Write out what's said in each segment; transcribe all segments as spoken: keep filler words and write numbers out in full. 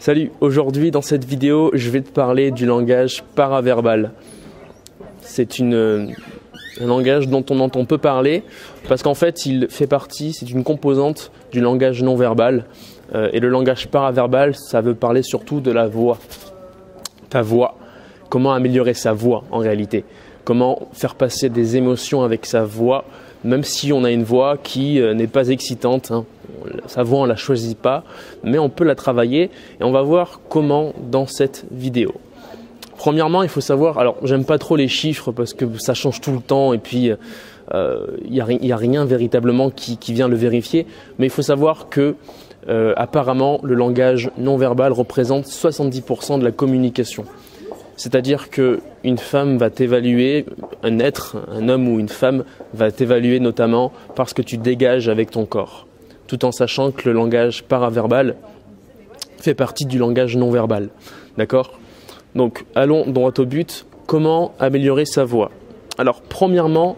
Salut, aujourd'hui dans cette vidéo, je vais te parler du langage paraverbal. C'est une, un langage dont on entend peu parler parce qu'en fait, il fait partie, c'est une composante du langage non verbal. Euh, et le langage paraverbal, ça veut parler surtout de la voix. Ta voix. Comment améliorer sa voix en réalité. Comment faire passer des émotions avec sa voix, même si on a une voix qui euh, n'est pas excitante. Hein. Sa voix, on ne la choisit pas, mais on peut la travailler et on va voir comment dans cette vidéo. Premièrement, il faut savoir, alors j'aime pas trop les chiffres parce que ça change tout le temps et puis il euh, n'y a, a rien véritablement qui, qui vient le vérifier, mais il faut savoir que euh, apparemment le langage non verbal représente soixante-dix pour cent de la communication. C'est-à-dire qu'une femme va t'évaluer, un être, un homme ou une femme va t'évaluer notamment parce que tu dégages avec ton corps, tout en sachant que le langage paraverbal fait partie du langage non verbal. D'accord ? Donc, allons droit au but. Comment améliorer sa voix ? Alors, premièrement,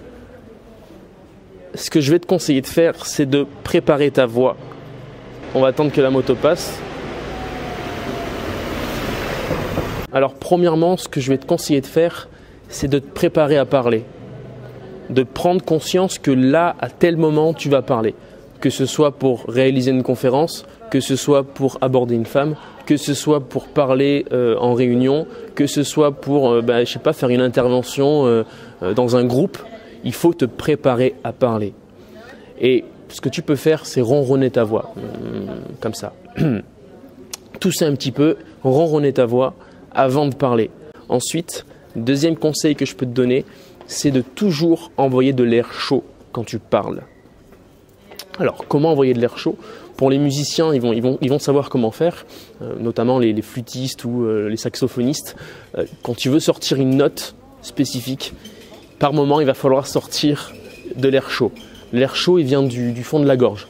ce que je vais te conseiller de faire, c'est de préparer ta voix. On va attendre que la moto passe. Alors, premièrement, ce que je vais te conseiller de faire, c'est de te préparer à parler. De prendre conscience que là, à tel moment, tu vas parler. Que ce soit pour réaliser une conférence, que ce soit pour aborder une femme, que ce soit pour parler euh, en réunion, que ce soit pour, euh, bah, je sais pas, faire une intervention euh, euh, dans un groupe, il faut te préparer à parler. Et ce que tu peux faire, c'est ronronner ta voix, comme ça. Tousser un petit peu, ronronner ta voix avant de parler. Ensuite, deuxième conseil que je peux te donner, c'est de toujours envoyer de l'air chaud quand tu parles. Alors, comment envoyer de l'air chaud ? Pour les musiciens, ils vont, ils vont, ils vont savoir comment faire, euh, notamment les, les flûtistes ou euh, les saxophonistes. Euh, quand tu veux sortir une note spécifique, par moment, il va falloir sortir de l'air chaud. L'air chaud, il vient du, du fond de la gorge.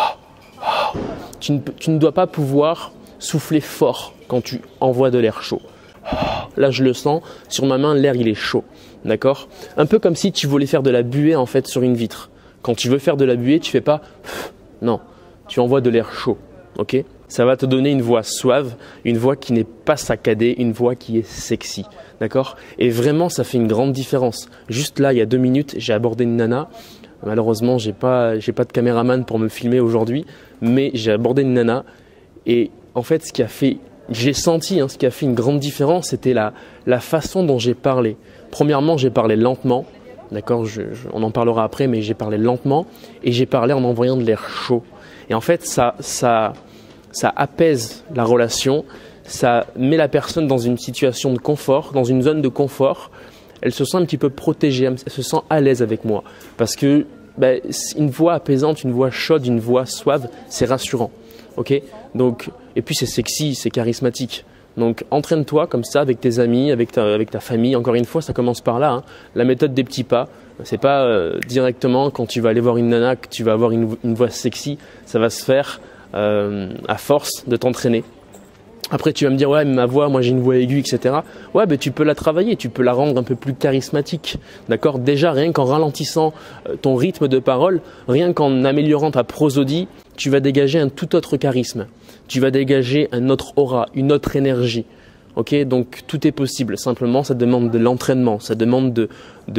Tu ne, tu ne dois pas pouvoir souffler fort quand tu envoies de l'air chaud. Là, je le sens, sur ma main, l'air, il est chaud. D'accord ? Un peu comme si tu voulais faire de la buée en fait sur une vitre. Quand tu veux faire de la buée, tu fais pas non, tu envoies de l'air chaud, ok ? Ça va te donner une voix suave, une voix qui n'est pas saccadée, une voix qui est sexy, d'accord ? Et vraiment, ça fait une grande différence. Juste là, il y a deux minutes, j'ai abordé une nana. Malheureusement, j'ai pas, j'ai pas de caméraman pour me filmer aujourd'hui, mais j'ai abordé une nana. Et en fait, ce qui a fait, j'ai senti, hein, ce qui a fait une grande différence, c'était la, la façon dont j'ai parlé. Premièrement, j'ai parlé lentement. D'accord, je, je, on en parlera après, mais j'ai parlé lentement et j'ai parlé en envoyant de l'air chaud. Et en fait, ça, ça, ça apaise la relation, ça met la personne dans une situation de confort, dans une zone de confort. Elle se sent un petit peu protégée, elle se sent à l'aise avec moi. Parce que ben, une voix apaisante, une voix chaude, une voix suave, c'est rassurant. Okay ? Donc, et puis c'est sexy, c'est charismatique. Donc entraîne-toi comme ça avec tes amis, avec ta, avec ta famille. Encore une fois, ça commence par là. Hein. La méthode des petits pas, c'est pas euh, directement quand tu vas aller voir une nana que tu vas avoir une, une voix sexy. Ça va se faire euh, à force de t'entraîner. Après, tu vas me dire, ouais, mais ma voix, moi j'ai une voix aiguë, et cetera. Ouais, ben tu peux la travailler, tu peux la rendre un peu plus charismatique. D'accord ? Déjà, rien qu'en ralentissant euh, ton rythme de parole, rien qu'en améliorant ta prosodie, tu vas dégager un tout autre charisme. Tu vas dégager un autre aura, une autre énergie. Ok ? Donc, tout est possible. Simplement, ça demande de l'entraînement, ça demande de,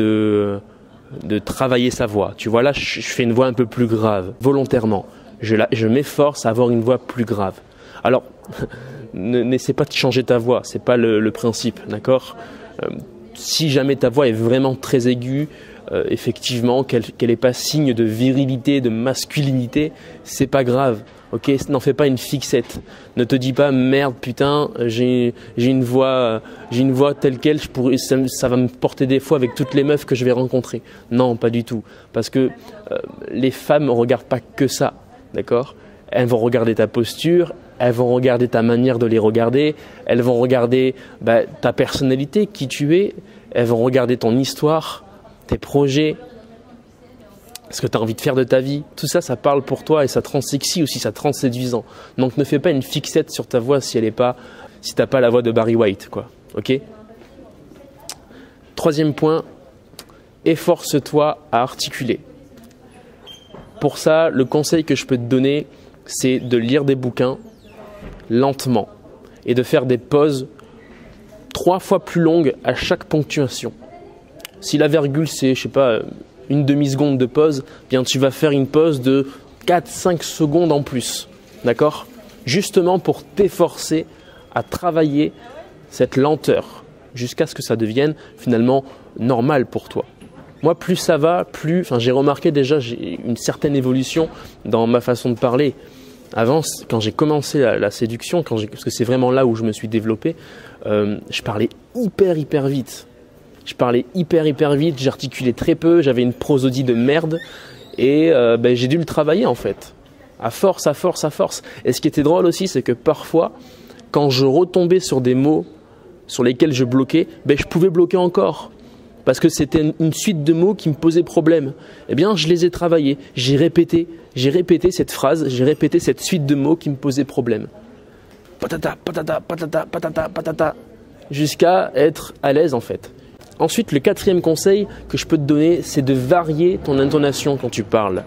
de, de travailler sa voix. Tu vois, là, je, je fais une voix un peu plus grave, volontairement. Je, la, je m'efforce à avoir une voix plus grave. Alors, n'essaie pas de changer ta voix, c'est pas le, le principe, d'accord ? euh, Si jamais ta voix est vraiment très aiguë, euh, effectivement, qu'elle qu'elle n'est pas signe de virilité, de masculinité, c'est pas grave, ok ? N'en fais pas une fixette. Ne te dis pas merde, putain, j'ai j'ai une voix, j'ai une voix telle quelle, je pourrais, ça, ça va me porter défaut avec toutes les meufs que je vais rencontrer. Non, pas du tout, parce que euh, les femmes ne regardent pas que ça, d'accord ? Elles vont regarder ta posture, elles vont regarder ta manière de les regarder, elles vont regarder bah, ta personnalité, qui tu es, elles vont regarder ton histoire, tes projets, ce que tu as envie de faire de ta vie. Tout ça, ça parle pour toi et ça te rend sexy aussi, ça te rend séduisant. Donc ne fais pas une fixette sur ta voix si elle est pas, si tu n'as pas la voix de Barry White, quoi. Ok ? Troisième point, efforce-toi à articuler. Pour ça, le conseil que je peux te donner, c'est de lire des bouquins, lentement et de faire des pauses trois fois plus longues à chaque ponctuation. Si la virgule c'est, je sais pas, une demi-seconde de pause, bien tu vas faire une pause de quatre à cinq secondes en plus, d'accord? Justement pour t'efforcer à travailler cette lenteur jusqu'à ce que ça devienne finalement normal pour toi. Moi, plus ça va, plus, enfin, j'ai remarqué déjà j'ai une certaine évolution dans ma façon de parler. Avant, quand j'ai commencé la, la séduction, quand j'ai, parce que c'est vraiment là où je me suis développé, euh, je parlais hyper hyper vite. Je parlais hyper hyper vite, j'articulais très peu, j'avais une prosodie de merde et euh, ben, j'ai dû le travailler en fait. À force, à force, à force. Et ce qui était drôle aussi, c'est que parfois, quand je retombais sur des mots sur lesquels je bloquais, ben, je pouvais bloquer encore. Parce que c'était une suite de mots qui me posaient problème. Eh bien, je les ai travaillés, j'ai répété, j'ai répété cette phrase, j'ai répété cette suite de mots qui me posaient problème. Patata, patata, patata, patata, patata, jusqu'à être à l'aise en fait. Ensuite, le quatrième conseil que je peux te donner, c'est de varier ton intonation quand tu parles,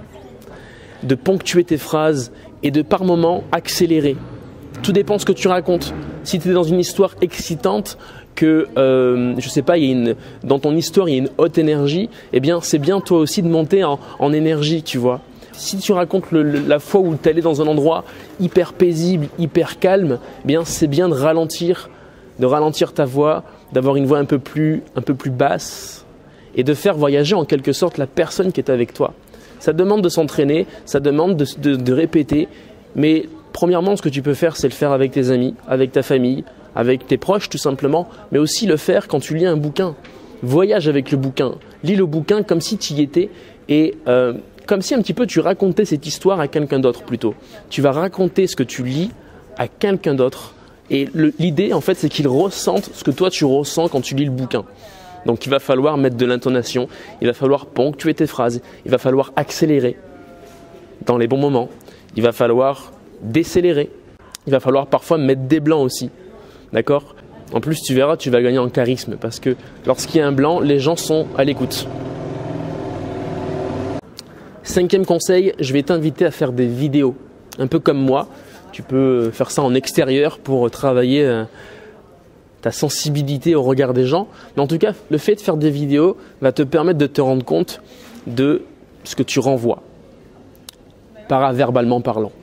de ponctuer tes phrases et de par moments accélérer. Tout dépend de ce que tu racontes. Si tu es dans une histoire excitante, que, euh, je sais pas, il y a une, dans ton histoire, il y a une haute énergie, eh bien, c'est bien toi aussi de monter en, en énergie, tu vois. Si tu racontes le, le, la fois où tu es allé dans un endroit hyper paisible, hyper calme, eh bien, c'est bien de ralentir, de ralentir ta voix, d'avoir une voix un peu plus, un peu plus basse et de faire voyager en quelque sorte la personne qui est avec toi. Ça demande de s'entraîner, ça demande de, de, de répéter, mais premièrement, ce que tu peux faire, c'est le faire avec tes amis, avec ta famille, avec tes proches tout simplement, mais aussi le faire quand tu lis un bouquin. Voyage avec le bouquin, lis le bouquin comme si tu y étais et euh, comme si un petit peu tu racontais cette histoire à quelqu'un d'autre plutôt. Tu vas raconter ce que tu lis à quelqu'un d'autre et le, l'idée en fait c'est qu'il ressente ce que toi tu ressens quand tu lis le bouquin. Donc il va falloir mettre de l'intonation, il va falloir ponctuer tes phrases, il va falloir accélérer dans les bons moments, il va falloir décélérer, il va falloir parfois mettre des blancs aussi. D'accord ? En plus, tu verras, tu vas gagner en charisme parce que lorsqu'il y a un blanc, les gens sont à l'écoute. Cinquième conseil, je vais t'inviter à faire des vidéos. Un peu comme moi, tu peux faire ça en extérieur pour travailler euh, ta sensibilité au regard des gens. Mais en tout cas, le fait de faire des vidéos va te permettre de te rendre compte de ce que tu renvoies, paraverbalement parlant.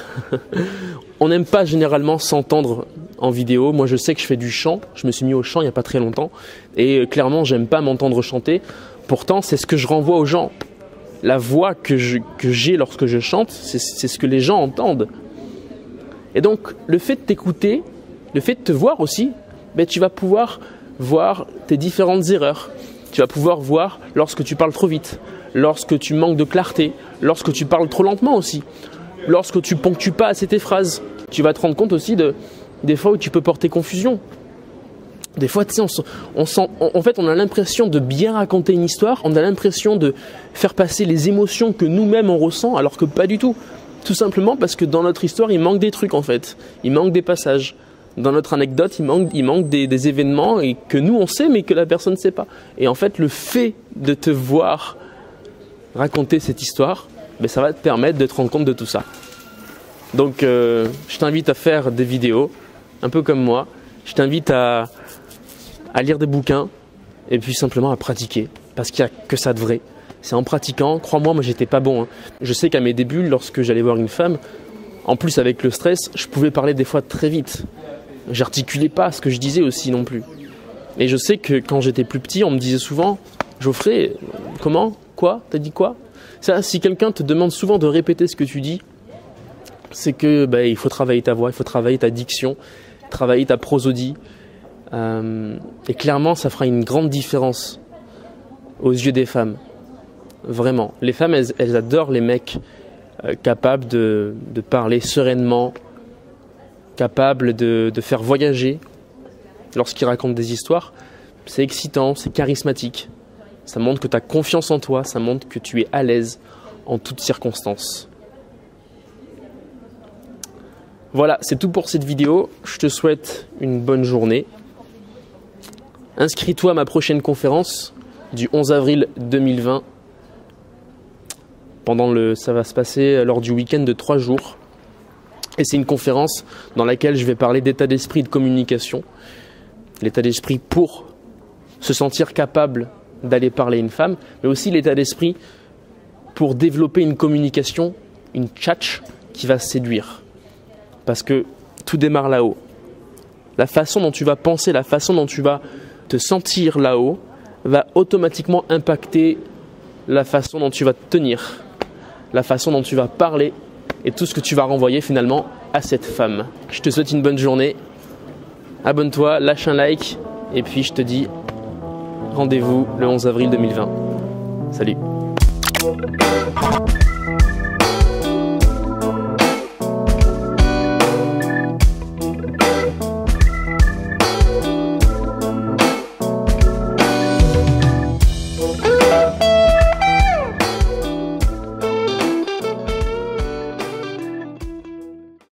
On n'aime pas généralement s'entendre en vidéo. Moi, je sais que je fais du chant. Je me suis mis au chant il n'y a pas très longtemps. Et euh, clairement, j'aime pas m'entendre chanter. Pourtant, c'est ce que je renvoie aux gens. La voix que, je, que j'ai lorsque je chante, c'est, c'est ce que les gens entendent. Et donc, le fait de t'écouter, le fait de te voir aussi, ben, tu vas pouvoir voir tes différentes erreurs. Tu vas pouvoir voir lorsque tu parles trop vite, lorsque tu manques de clarté, lorsque tu parles trop lentement aussi, lorsque tu ponctues pas assez tes phrases. Tu vas te rendre compte aussi de, des fois où tu peux porter confusion. Des fois, tu sais, on, on sent, on, en fait, on a l'impression de bien raconter une histoire, on a l'impression de faire passer les émotions que nous-mêmes on ressent, alors que pas du tout. Tout simplement parce que dans notre histoire, il manque des trucs en fait. Il manque des passages. Dans notre anecdote, il manque, il manque des, des événements et que nous on sait, mais que la personne ne sait pas. Et en fait, le fait de te voir raconter cette histoire, ben, ça va te permettre de te rendre compte de tout ça. Donc, euh, je t'invite à faire des vidéos, un peu comme moi. Je t'invite à, à lire des bouquins et puis simplement à pratiquer, parce qu'il n'y a que ça de vrai. C'est en pratiquant, crois-moi, moi j'étais pas bon. Hein. Je sais qu'à mes débuts, lorsque j'allais voir une femme, en plus avec le stress, je pouvais parler des fois très vite. J'articulais pas ce que je disais aussi non plus. Et je sais que quand j'étais plus petit, on me disait souvent « Geoffrey, comment ? Quoi ? T'as dit quoi ?» Ça, si quelqu'un te demande souvent de répéter ce que tu dis, c'est que bah, il faut travailler ta voix, il faut travailler ta diction, travailler ta prosodie. Euh, et clairement, ça fera une grande différence aux yeux des femmes. Vraiment. Les femmes, elles, elles adorent les mecs euh, capables de, de parler sereinement, capables de, de faire voyager lorsqu'ils racontent des histoires. C'est excitant, c'est charismatique. Ça montre que tu as confiance en toi, ça montre que tu es à l'aise en toutes circonstances. Voilà, c'est tout pour cette vidéo. Je te souhaite une bonne journée. Inscris-toi à ma prochaine conférence du onze avril deux mille vingt. Pendant le, ça va se passer lors du week-end de trois jours. Et c'est une conférence dans laquelle je vais parler d'état d'esprit et de communication. L'état d'esprit pour se sentir capable d'aller parler à une femme, mais aussi l'état d'esprit pour développer une communication, une tchatch qui va séduire. Parce que tout démarre là-haut. La façon dont tu vas penser, la façon dont tu vas te sentir là-haut va automatiquement impacter la façon dont tu vas te tenir, la façon dont tu vas parler et tout ce que tu vas renvoyer finalement à cette femme. Je te souhaite une bonne journée. Abonne-toi, lâche un like et puis je te dis rendez-vous le onze avril deux mille vingt. Salut.